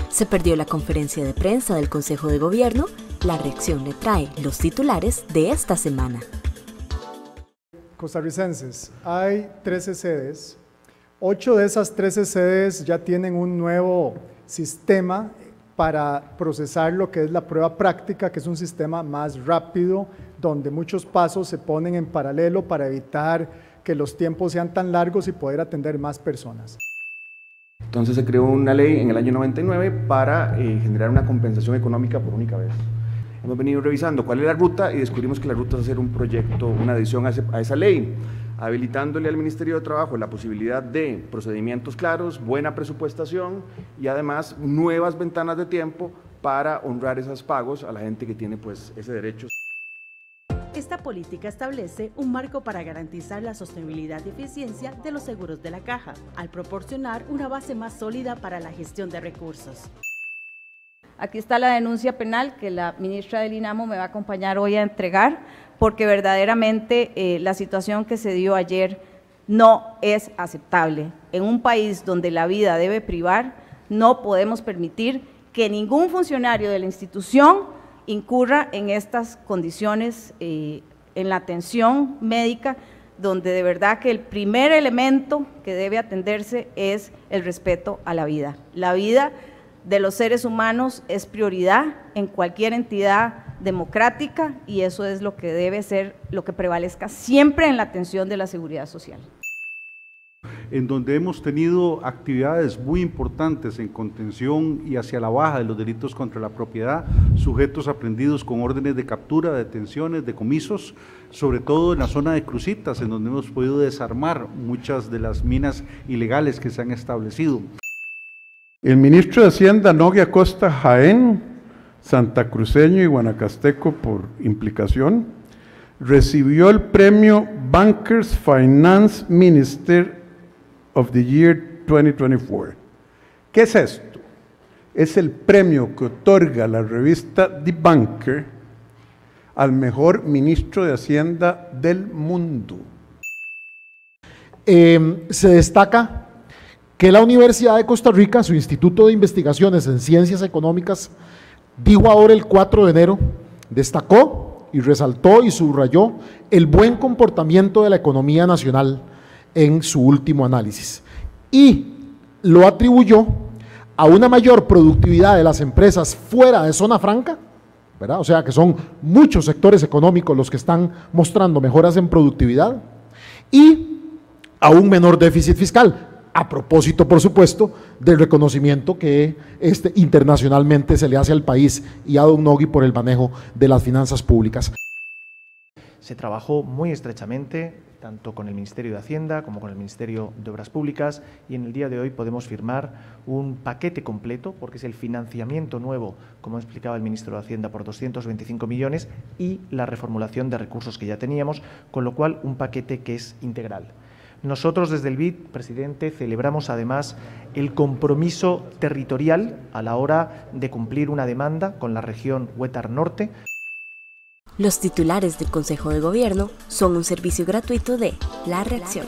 Se perdió la conferencia de prensa del Consejo de Gobierno. La Reacción le trae los titulares de esta semana. Costarricenses, hay 13 sedes. 8 de esas 13 sedes ya tienen un nuevo sistema para procesar lo que es la prueba práctica, que es un sistema más rápido, donde muchos pasos se ponen en paralelo para evitar que los tiempos sean tan largos y poder atender más personas. Entonces se creó una ley en el año 99 para generar una compensación económica por única vez. Hemos venido revisando cuál es la ruta y descubrimos que la ruta es hacer un proyecto, una adición a esa ley, habilitándole al Ministerio de Trabajo la posibilidad de procedimientos claros, buena presupuestación y además nuevas ventanas de tiempo para honrar esos pagos a la gente que tiene pues ese derecho. Esta política establece un marco para garantizar la sostenibilidad y eficiencia de los seguros de la Caja, al proporcionar una base más sólida para la gestión de recursos. Aquí está la denuncia penal que la ministra del INAMO me va a acompañar hoy a entregar, porque verdaderamente la situación que se dio ayer no es aceptable. En un país donde la vida debe privar, no podemos permitir que ningún funcionario de la institución incurra en estas condiciones, en la atención médica, donde de verdad que el primer elemento que debe atenderse es el respeto a la vida. La vida de los seres humanos es prioridad en cualquier entidad democrática y eso es lo que debe ser, lo que prevalezca siempre en la atención de la seguridad social. En donde hemos tenido actividades muy importantes en contención y hacia la baja de los delitos contra la propiedad, sujetos aprendidos con órdenes de captura, de detenciones, decomisos, sobre todo en la zona de Cruzitas, en donde hemos podido desarmar muchas de las minas ilegales que se han establecido. El ministro de Hacienda, Nogui Acosta Jaén, santacruceño y guanacasteco por implicación, recibió el premio Bankers Finance Minister of the Year 2024. ¿Qué es esto? Es el premio que otorga la revista The Banker al mejor ministro de Hacienda del mundo. Se destaca que la Universidad de Costa Rica, su Instituto de Investigaciones en Ciencias Económicas, dijo ahora el 4 de enero, destacó y resaltó y subrayó el buen comportamiento de la economía nacional en su último análisis y lo atribuyó a una mayor productividad de las empresas fuera de zona franca, ¿verdad? O sea que son muchos sectores económicos los que están mostrando mejoras en productividad y a un menor déficit fiscal, a propósito, por supuesto, del reconocimiento que internacionalmente se le hace al país y a don Nogui por el manejo de las finanzas públicas. Se trabajó muy estrechamente, tanto con el Ministerio de Hacienda como con el Ministerio de Obras Públicas, y en el día de hoy podemos firmar un paquete completo, porque es el financiamiento nuevo, como explicaba el Ministro de Hacienda, por 225 millones y la reformulación de recursos que ya teníamos, con lo cual un paquete que es integral. Nosotros desde el BID, presidente, celebramos además el compromiso territorial a la hora de cumplir una demanda con la región Huetar Norte. Los titulares del Consejo de Gobierno son un servicio gratuito de La Reacción.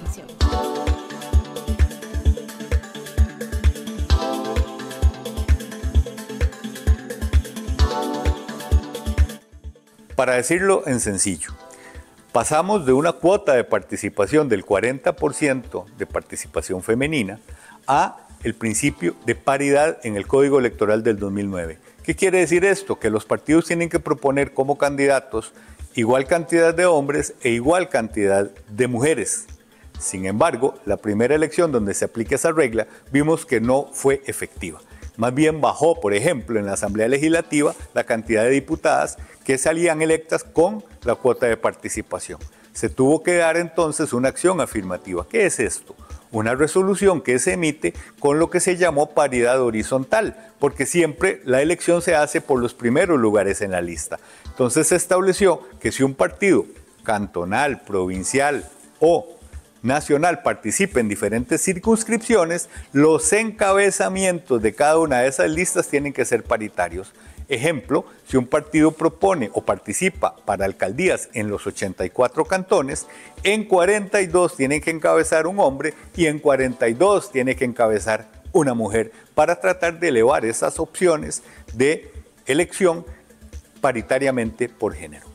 Para decirlo en sencillo, pasamos de una cuota de participación del 40% de participación femenina a el principio de paridad en el Código Electoral del 2009. ¿Qué quiere decir esto? Que los partidos tienen que proponer como candidatos igual cantidad de hombres e igual cantidad de mujeres. Sin embargo, la primera elección donde se aplica esa regla, vimos que no fue efectiva. Más bien bajó, por ejemplo, en la Asamblea Legislativa la cantidad de diputadas que salían electas con la cuota de participación. Se tuvo que dar entonces una acción afirmativa. ¿Qué es esto? Una resolución que se emite con lo que se llamó paridad horizontal, porque siempre la elección se hace por los primeros lugares en la lista. Entonces se estableció que si un partido cantonal, provincial o nacional participa en diferentes circunscripciones, los encabezamientos de cada una de esas listas tienen que ser paritarios. Ejemplo, si un partido propone o participa para alcaldías en los 84 cantones, en 42 tienen que encabezar un hombre y en 42 tiene que encabezar una mujer, para tratar de elevar esas opciones de elección paritariamente por género.